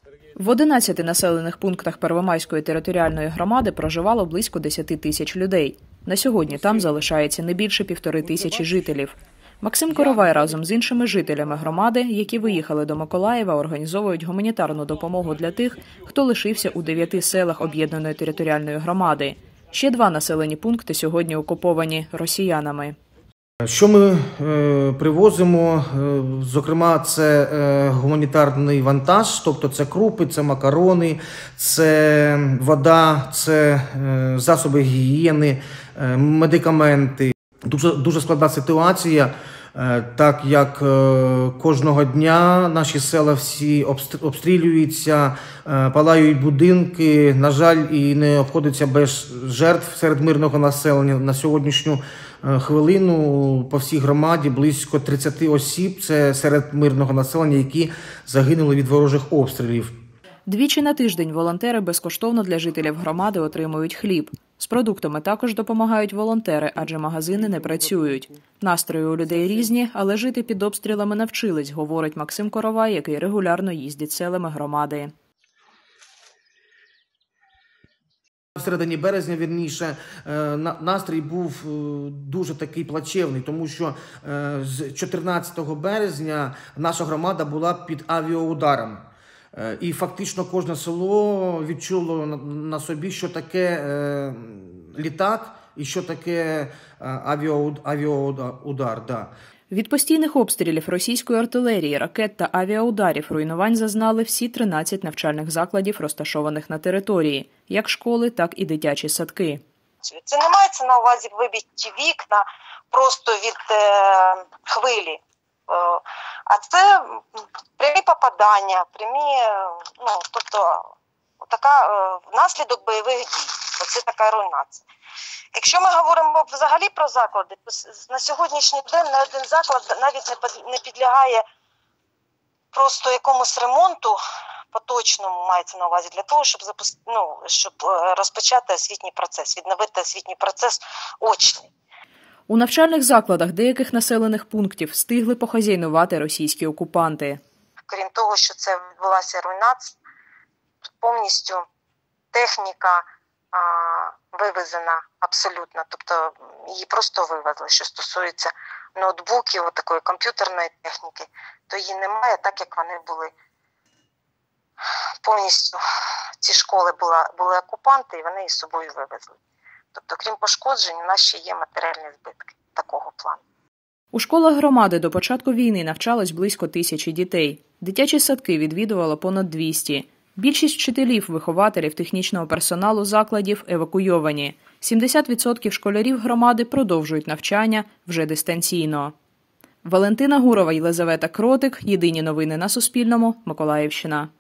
В 11 населених пунктах Первомайської територіальної громади проживало близько 10 тисяч людей. На сьогодні там залишається не більше 1500 жителів. Максим Коровай разом з іншими жителями громади, які виїхали до Миколаєва, організовують гуманітарну допомогу для тих, хто лишився у 9 селах об'єднаної територіальної громади. Ще 2 населені пункти сьогодні окуповані росіянами. Що ми привозимо? Зокрема, це гуманітарний вантаж, тобто це крупи, це макарони, це вода, це засоби гігієни, медикаменти. Дуже складна ситуація, так як кожного дня наші села всі обстрілюються, палають будинки. На жаль, і не обходиться без жертв серед мирного населення. На сьогоднішню хвилину по всій громаді близько 30 осіб – це серед мирного населення, які загинули від ворожих обстрілів. Двічі на тиждень волонтери безкоштовно для жителів громади отримують хліб. З продуктами також допомагають волонтери, адже магазини не працюють. Настрої у людей різні, але жити під обстрілами навчились, говорить Максим Коровай, який регулярно їздить селами громади. В середині березня, вірніше, настрій був дуже такий плачевний, тому що з 14 березня наша громада була під авіаударами. І фактично кожне село відчуло на собі, що таке літак і що таке авіаудар. Да. Від постійних обстрілів російської артилерії, ракет та авіаударів руйнувань зазнали всі 13 навчальних закладів, розташованих на території, як школи, так і дитячі садки. Це не мається на увазі вибиті вікна просто від хвилі. А це прямі попадання, тобто внаслідок бойових дій. Оце така руйнація. Якщо ми говоримо взагалі про заклади, то на сьогоднішній день не один заклад навіть не підлягає просто якомусь ремонту поточному, мається на увазі, для того, щоб розпочати освітній процес, відновити освітній процес очний. У навчальних закладах деяких населених пунктів встигли похазяйнувати російські окупанти. Крім того, що це відбулася руйнація, повністю техніка вивезена абсолютно, тобто її просто вивезли. Що стосується ноутбуків, такої комп'ютерної техніки, то її немає, так як вони були. Повністю ці школи були окупанти і вони її з собою вивезли. Тобто, крім пошкоджень, у нас ще є матеріальні збитки такого плану. У школах громади до початку війни навчалось близько 1000 дітей. Дитячі садки відвідувало понад 200. Більшість вчителів, вихователів, технічного персоналу закладів евакуйовані. 70% школярів громади продовжують навчання вже дистанційно. Валентина Гурова, Єлизавета Кротик. Єдині новини на Суспільному. Миколаївщина.